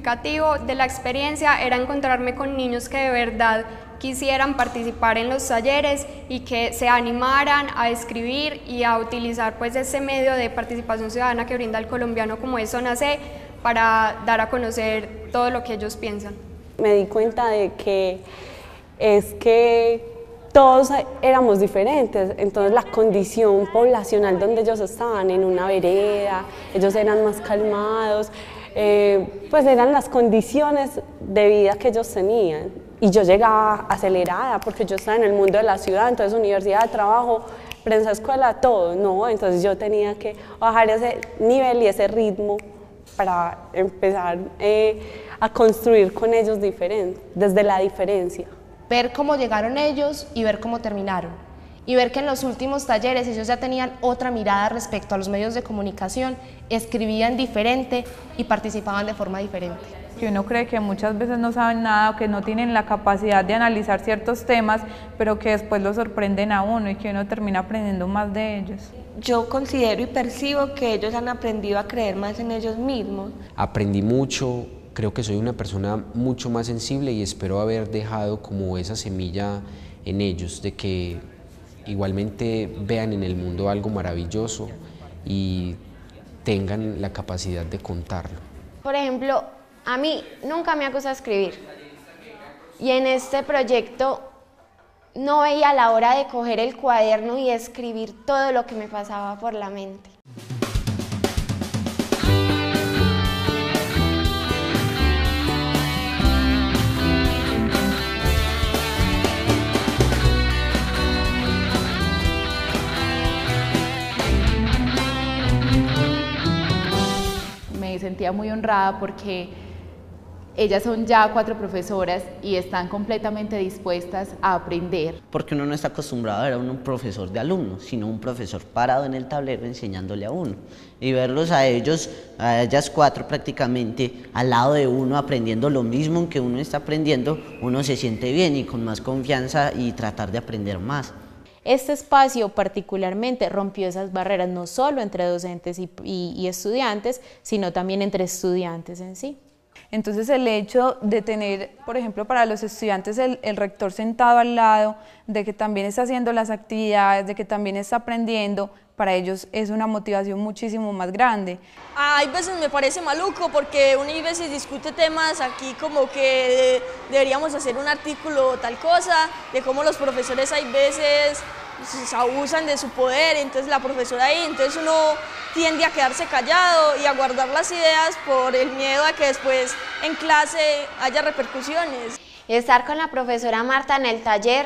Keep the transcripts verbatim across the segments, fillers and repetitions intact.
significativo de la experiencia era encontrarme con niños que de verdad quisieran participar en los talleres y que se animaran a escribir y a utilizar pues ese medio de participación ciudadana que brinda el colombiano como es Zona C para dar a conocer todo lo que ellos piensan. Me di cuenta de que es que todos éramos diferentes, entonces la condición poblacional donde ellos estaban, en una vereda, ellos eran más calmados, eh, pues eran las condiciones de vida que ellos tenían. Y yo llegaba acelerada porque yo estaba en el mundo de la ciudad, entonces universidad, trabajo, prensa, escuela, todo, ¿no? Entonces yo tenía que bajar ese nivel y ese ritmo para empezar eh, a construir con ellos diferente, desde la diferencia. Ver cómo llegaron ellos y ver cómo terminaron. Y ver que en los últimos talleres ellos ya tenían otra mirada respecto a los medios de comunicación, escribían diferente y participaban de forma diferente. Que uno cree que muchas veces no saben nada o que no tienen la capacidad de analizar ciertos temas, pero que después los sorprenden a uno y que uno termina aprendiendo más de ellos. Yo considero y percibo que ellos han aprendido a creer más en ellos mismos. Aprendí mucho. Creo que soy una persona mucho más sensible y espero haber dejado como esa semilla en ellos, de que igualmente vean en el mundo algo maravilloso y tengan la capacidad de contarlo. Por ejemplo, a mí nunca me ha gustado escribir y en este proyecto no veía la hora de coger el cuaderno y escribir todo lo que me pasaba por la mente. Me sentía muy honrada porque ellas son ya cuatro profesoras y están completamente dispuestas a aprender. Porque uno no está acostumbrado a ver a un profesor de alumnos, sino un profesor parado en el tablero enseñándole a uno. Y verlos a ellos, a ellas cuatro prácticamente, al lado de uno aprendiendo lo mismo que uno está aprendiendo, uno se siente bien y con más confianza y tratar de aprender más. Este espacio particularmente rompió esas barreras no solo entre docentes y, y, y estudiantes, sino también entre estudiantes en sí. Entonces el hecho de tener, por ejemplo, para los estudiantes el, el rector sentado al lado, de que también está haciendo las actividades, de que también está aprendiendo, para ellos es una motivación muchísimo más grande. Hay veces me parece maluco porque uno a veces discute temas aquí como que deberíamos hacer un artículo o tal cosa, de cómo los profesores hay veces abusan de su poder, entonces la profesora ahí, entonces uno tiende a quedarse callado y a guardar las ideas por el miedo a que después en clase haya repercusiones. Estar con la profesora Marta en el taller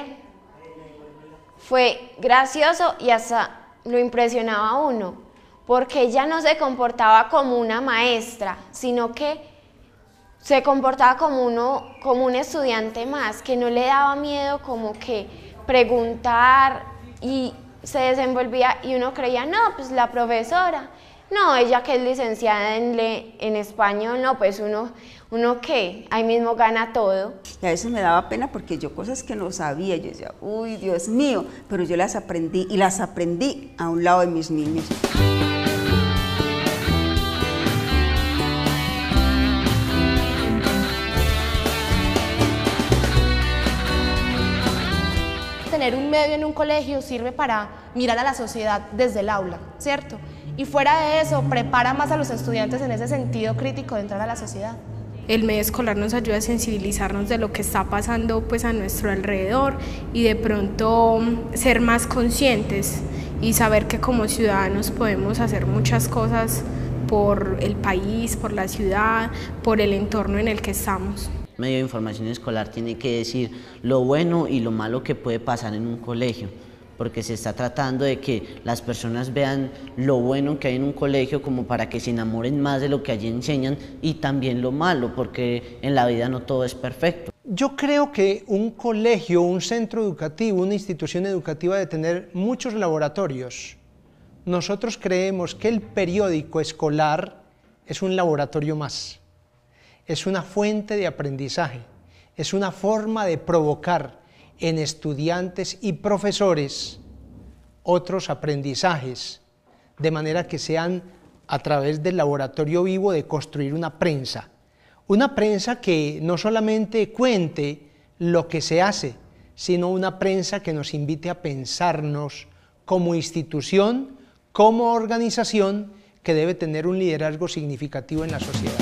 fue gracioso y hasta lo impresionaba a uno, porque ella no se comportaba como una maestra, sino que se comportaba como, uno, como un estudiante más, que no le daba miedo como que preguntar y se desenvolvía y uno creía, no, pues la profesora, no, ella que es licenciada en, le, en español, no, pues uno, uno qué, ahí mismo gana todo. Y a veces me daba pena porque yo cosas que no sabía, yo decía, uy, Dios mío, pero yo las aprendí y las aprendí a un lado de mis niños. Tener un medio en un colegio sirve para mirar a la sociedad desde el aula, ¿cierto? Y fuera de eso, prepara más a los estudiantes en ese sentido crítico de entrar a la sociedad. El medio escolar nos ayuda a sensibilizarnos de lo que está pasando pues, a nuestro alrededor y de pronto ser más conscientes y saber que como ciudadanos podemos hacer muchas cosas por el país, por la ciudad, por el entorno en el que estamos. Medio de información escolar tiene que decir lo bueno y lo malo que puede pasar en un colegio, porque se está tratando de que las personas vean lo bueno que hay en un colegio como para que se enamoren más de lo que allí enseñan y también lo malo, porque en la vida no todo es perfecto. Yo creo que un colegio, un centro educativo, una institución educativa debe tener muchos laboratorios. Nosotros creemos que el periódico escolar es un laboratorio más. Es una fuente de aprendizaje, es una forma de provocar en estudiantes y profesores otros aprendizajes, de manera que sean a través del laboratorio vivo de construir una prensa, Una prensa que no solamente cuente lo que se hace, sino una prensa que nos invite a pensarnos como institución, como organización que debe tener un liderazgo significativo en la sociedad.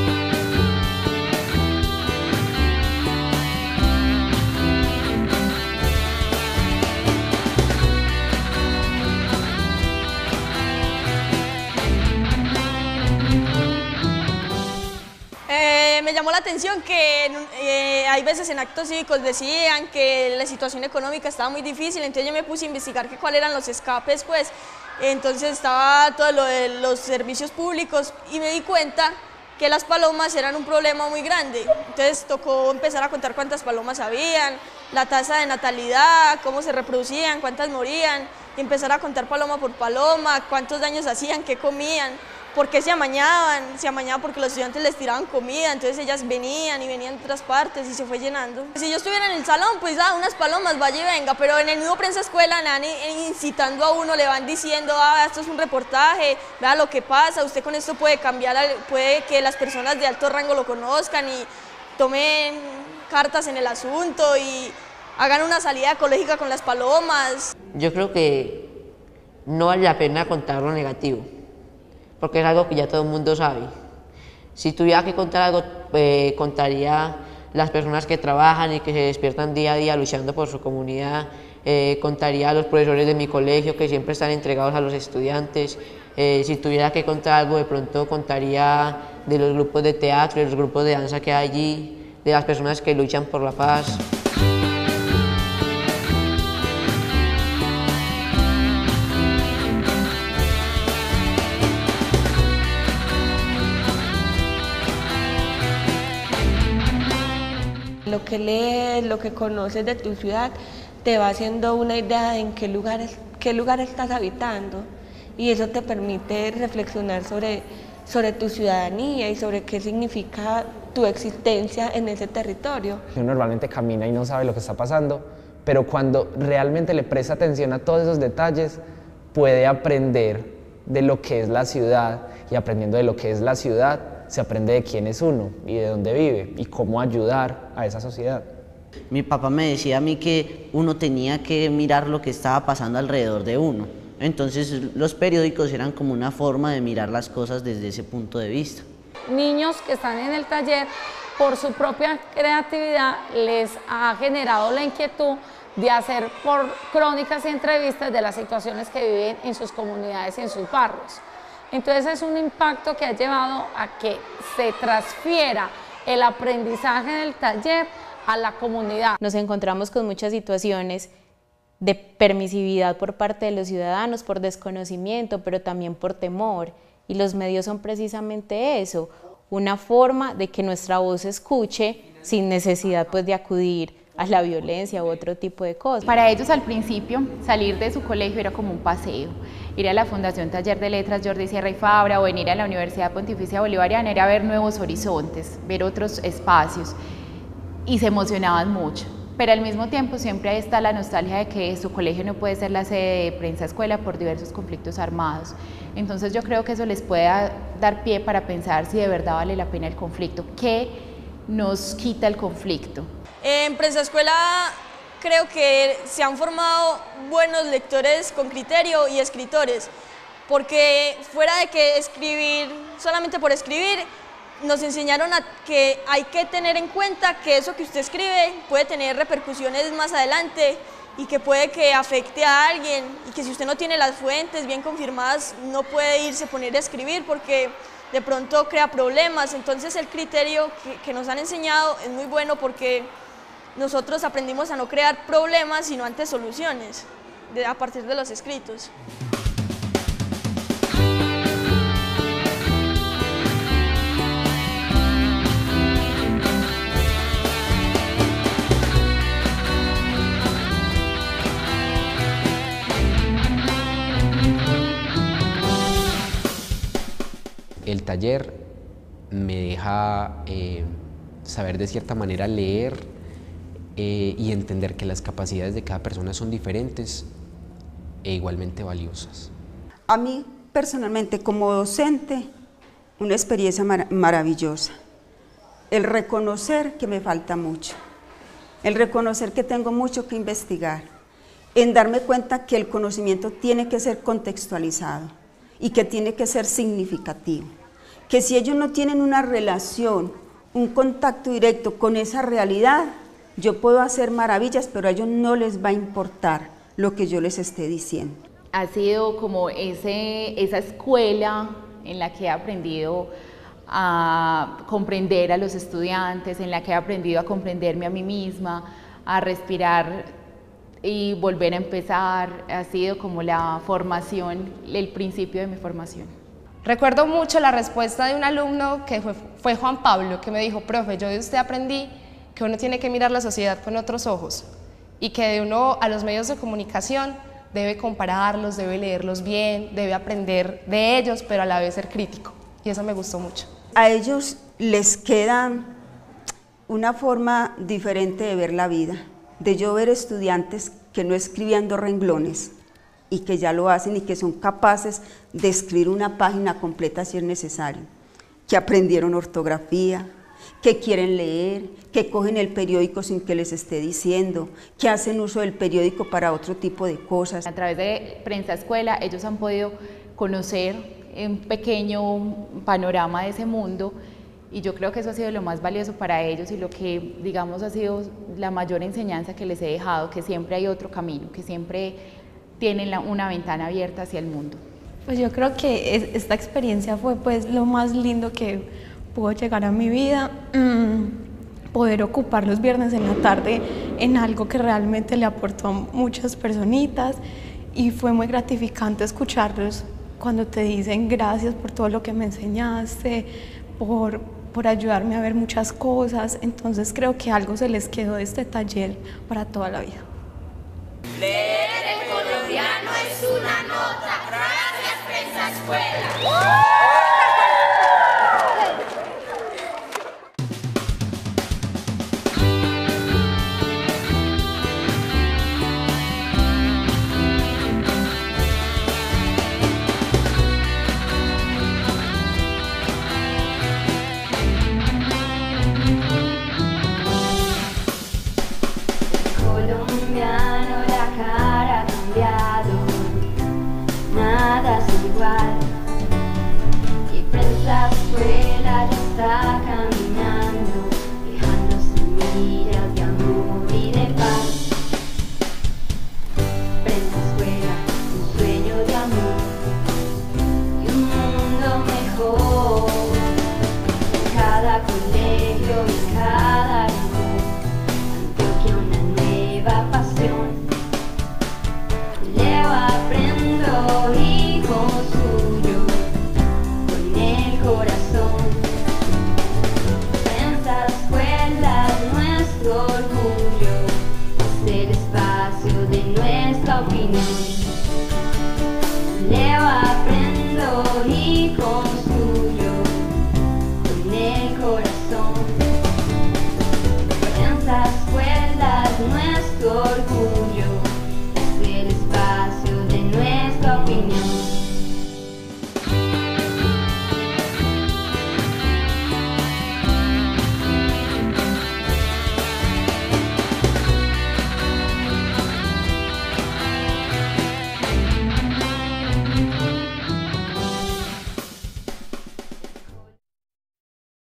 Me llamó la atención que eh, hay veces en actos cívicos decían que la situación económica estaba muy difícil, entonces yo me puse a investigar que cuáles eran los escapes, pues, entonces estaba todo lo de los servicios públicos y me di cuenta que las palomas eran un problema muy grande, entonces tocó empezar a contar cuántas palomas habían, la tasa de natalidad, cómo se reproducían, cuántas morían, y empezar a contar paloma por paloma, cuántos daños hacían, qué comían. ¿Por qué se amañaban? Se amañaban porque los estudiantes les tiraban comida, entonces ellas venían y venían de otras partes y se fue llenando. Si yo estuviera en el salón, pues ah, unas palomas, vaya y venga, pero en el mismo Prensa Escuela le van incitando a uno, le van diciendo, ah, esto es un reportaje, vea lo que pasa, usted con esto puede cambiar, puede que las personas de alto rango lo conozcan y tomen cartas en el asunto y hagan una salida ecológica con las palomas. Yo creo que no vale la pena contar lo negativo, porque es algo que ya todo el mundo sabe. Si tuviera que contar algo, eh, contaría las personas que trabajan y que se despiertan día a día luchando por su comunidad, eh, contaría a los profesores de mi colegio que siempre están entregados a los estudiantes, eh, si tuviera que contar algo, de pronto contaría de los grupos de teatro, de los grupos de danza que hay allí, de las personas que luchan por la paz. Lo que lees, lo que conoces de tu ciudad, te va haciendo una idea de en qué lugar, qué lugar estás habitando y eso te permite reflexionar sobre, sobre tu ciudadanía y sobre qué significa tu existencia en ese territorio. Uno normalmente camina y no sabe lo que está pasando, pero cuando realmente le presta atención a todos esos detalles, puede aprender de lo que es la ciudad y aprendiendo de lo que es la ciudad, se aprende de quién es uno y de dónde vive y cómo ayudar a esa sociedad. Mi papá me decía a mí que uno tenía que mirar lo que estaba pasando alrededor de uno. Entonces los periódicos eran como una forma de mirar las cosas desde ese punto de vista. Niños que están en el taller, por su propia creatividad, les ha generado la inquietud de hacer por crónicas y entrevistas de las situaciones que viven en sus comunidades y en sus barrios. Entonces es un impacto que ha llevado a que se transfiera el aprendizaje del taller a la comunidad. Nos encontramos con muchas situaciones de permisividad por parte de los ciudadanos, por desconocimiento, pero también por temor. Y los medios son precisamente eso, una forma de que nuestra voz se escuche sin necesidad pues, de acudir a la violencia u otro tipo de cosas. Para ellos al principio salir de su colegio era como un paseo, ir a la Fundación Taller de Letras Jordi Sierra y Fabra o venir a la Universidad Pontificia Bolivariana era ver nuevos horizontes, ver otros espacios y se emocionaban mucho. Pero al mismo tiempo siempre está la nostalgia de que su colegio no puede ser la sede de Prensa Escuela por diversos conflictos armados. Entonces yo creo que eso les puede dar pie para pensar si de verdad vale la pena el conflicto. ¿Qué nos quita el conflicto? En Prensa Escuela creo que se han formado buenos lectores con criterio y escritores, porque fuera de que escribir solamente por escribir, nos enseñaron a que hay que tener en cuenta que eso que usted escribe puede tener repercusiones más adelante y que puede que afecte a alguien y que si usted no tiene las fuentes bien confirmadas no puede irse a poner a escribir porque de pronto crea problemas. Entonces el criterio que, que nos han enseñado es muy bueno porque nosotros aprendimos a no crear problemas sino antes soluciones de, a partir de los escritos. El taller me deja eh, saber de cierta manera leer eh, y entender que las capacidades de cada persona son diferentes e igualmente valiosas. A mí personalmente como docente, una experiencia mar maravillosa, el reconocer que me falta mucho, el reconocer que tengo mucho que investigar, en darme cuenta que el conocimiento tiene que ser contextualizado y que tiene que ser significativo, que si ellos no tienen una relación, un contacto directo con esa realidad, yo puedo hacer maravillas, pero a ellos no les va a importar lo que yo les esté diciendo. Ha sido como ese, esa escuela en la que he aprendido a comprender a los estudiantes, en la que he aprendido a comprenderme a mí misma, a respirar y volver a empezar. Ha sido como la formación, el principio de mi formación. Recuerdo mucho la respuesta de un alumno que fue, fue Juan Pablo, que me dijo: profe, yo de usted aprendí que uno tiene que mirar la sociedad con otros ojos y que de uno a los medios de comunicación debe compararlos, debe leerlos bien, debe aprender de ellos, pero a la vez ser crítico, y eso me gustó mucho. A ellos les queda una forma diferente de ver la vida, de yo ver estudiantes que no escribían dos renglones y que ya lo hacen y que son capaces de escribir una página completa si es necesario, que aprendieron ortografía, que quieren leer, que cogen el periódico sin que les esté diciendo, que hacen uso del periódico para otro tipo de cosas. A través de Prensa Escuela ellos han podido conocer un pequeño panorama de ese mundo, y yo creo que eso ha sido lo más valioso para ellos y lo que, digamos, ha sido la mayor enseñanza que les he dejado, que siempre hay otro camino, que siempre tienen la, una ventana abierta hacia el mundo. Pues yo creo que es, esta experiencia fue pues lo más lindo que pudo llegar a mi vida, mm, poder ocupar los viernes en la tarde en algo que realmente le aportó a muchas personitas, y fue muy gratificante escucharlos cuando te dicen gracias por todo lo que me enseñaste, por, por ayudarme a ver muchas cosas. Entonces creo que algo se les quedó de este taller para toda la vida. Leer en colombiano es una nota. Gracias, Prensa Escuela. Nada es igual, y Prensa Escuela ya está caminando, dejando semillas de amor y de paz. Prensa Escuela, un sueño de amor y un mundo mejor. En cada colegio y en cada rincón, Antioquia una nueva pasión. Leo aprendo y construyo con el corazón. Prensa Escuela es nuestro orgullo, es el espacio de nuestra opinión.